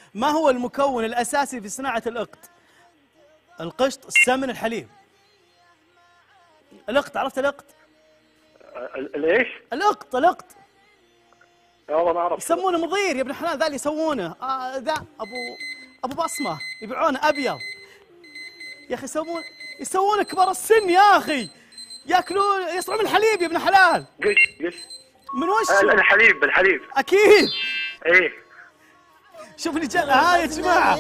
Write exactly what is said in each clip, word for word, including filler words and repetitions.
ما هو المكون الأساسي في صناعة الإقط؟ القشط، السمن، الحليب. الإقط، عرفت الإقط؟ الايش؟ الإقط، الإقط. والله ما اعرف. يسمونه مضير يا ابن الحلال، ذا اللي يسوونه آه ذا ابو ابو بصمه يبيعونه ابيض يا اخي. يسوون يسوونه كبار السن يا اخي، ياكلون يصنعون الحليب يا ابن الحلال. قش قش من وش؟ آه الحليب، الحليب اكيد. ايه شوف اللي جاء ها يا جماعه.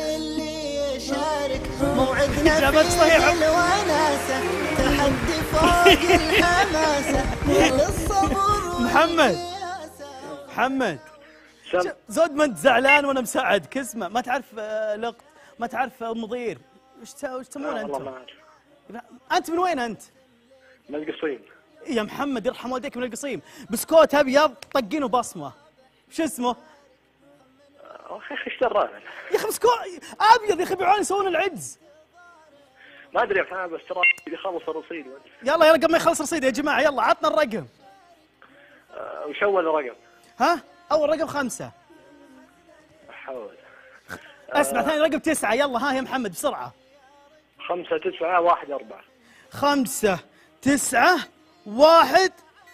موعدنا جابت صحيح. الوناسه تحدي فوق الحماسه للصبر. محمد محمد زود ما انت زعلان وانا مساعدك. اسمع، ما تعرف آه لقط، ما تعرف المضير، وش وش تسمونه انت؟ والله ما اعرف. انت من وين انت؟ من القصيم. يا محمد يرحم والديك، من القصيم. بسكوت ابيض طقينه بصمه، شو اسمه؟ اخي ايش درانا؟ يا اخي بسكوت ابيض يا اخي، يبيعون يسوون العجز. ما ادري يا بس ترى يخلص الرصيد. يلا يلا قبل ما يخلص رصيد يا جماعه، يلا عطنا الرقم. أه وش اول رقم؟ ها؟ اول رقم خمسه. حول. اسمع، ثاني رقم تسعه. يلا ها يا محمد بسرعه. خمسة تسعة واحد أربعة. خمسة تسعة واحد.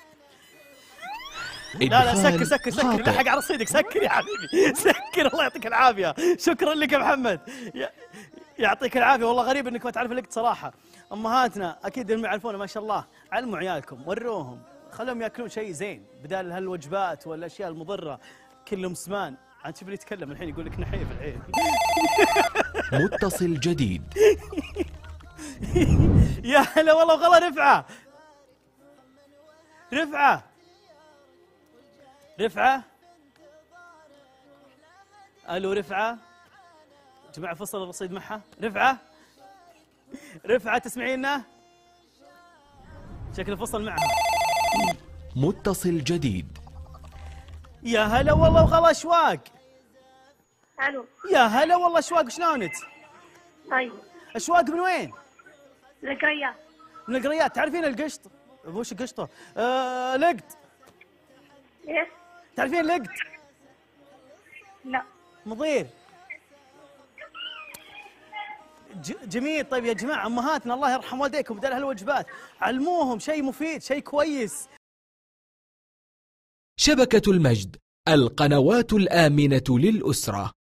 لا لا سكر سكر سكر، لحق على رصيدك، سكر يا حبيبي سكر. الله يعطيك العافية، شكرا لك يا محمد، يعطيك العافية. والله غريب انك ما تعرف الوقت صراحة. امهاتنا اكيد اللي يعرفونه ما شاء الله، علموا عيالكم، وروهم، خلوهم ياكلون شيء زين بدال هالوجبات والاشياء المضرة كلهم سمان. عاد شوف اللي يتكلم الحين يقول لك نحيف العين. متصل جديد. يا هلا والله وغلا. رفعة رفعة رفعة الو رفعة. جماعة فصل الرصيد معها. رفعة رفعة تسمعينا؟ شكله فصل معها. متصل جديد. يا هلا والله وغلا اشواق. الو. يا هلا والله اشواق، شلونك؟ طيب. اشواق من وين؟ القريات. من القريات. تعرفين القشط؟ وش قشطه؟ آه لقط. ايش؟ تعرفين لقط؟ لا. مضير. جميل. طيب يا جماعه، امهاتنا الله يرحم والديكم بدل هالوجبات علموهم شيء مفيد، شيء كويس. شبكة المجد، القنوات الآمنة للأسرة.